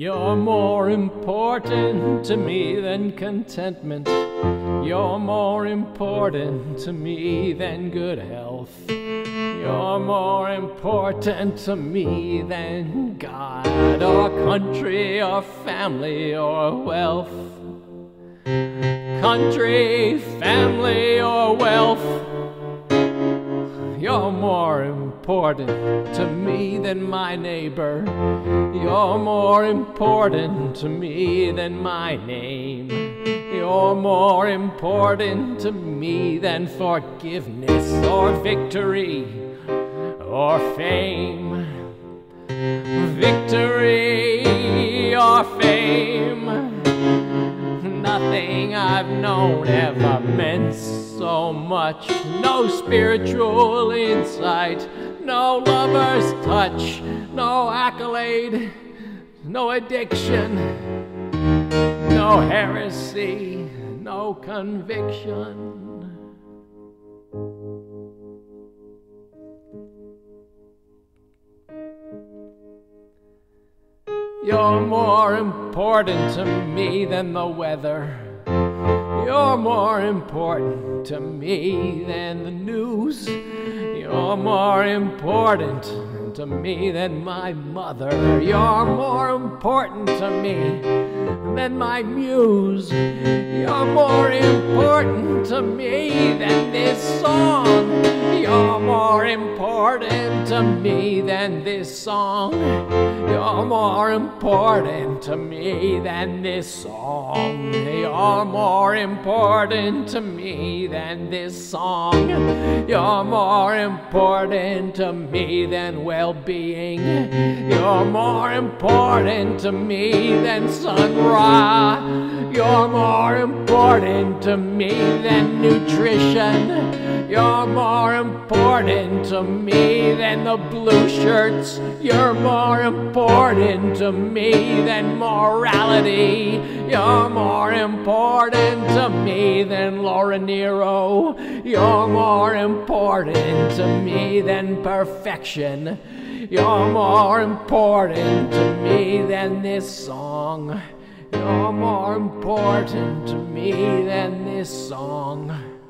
You're more important to me than contentment. You're more important to me than good health. You're more important to me than God, or country, or family, or wealth. Country, family, or wealth. You're more important to me than my neighbor. You're more important to me than my name. You're more important to me than forgiveness or victory or fame. Victory or fame. Nothing I've known ever meant so much. No spiritual insight, no lover's touch, no accolade, no addiction, no heresy, no conviction. You're more important to me than the weather. You're more important to me than the news. You're more important to me than my mother. You're more important to me than my muse. You're more important to me than this song. You're more important to me than this song. You're more important to me than this song. You're more important to me than this song. You're more important to me than well-being. You're more important to me than Sun Ra. You're more important to me than nutrition. You're more important to me than the Blueshirts. You're more important to me than morality. You're more important to me than Nyro. You're more important to me than perfection. You're more important to me than this song. You're more important to me than this song.